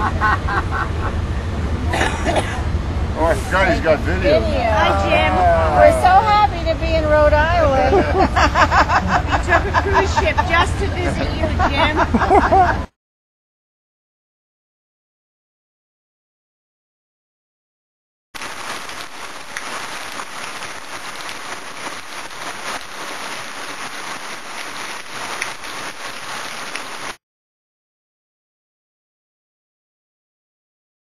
Oh, I forgot he's got video. Hi, Jim. We're so happy to be in Rhode Island. We took a cruise ship just to visit you, Jim.